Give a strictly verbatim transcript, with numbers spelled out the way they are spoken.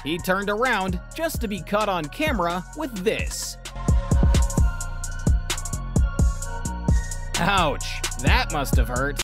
he turned around just to be caught on camera with this. Ouch, that must have hurt.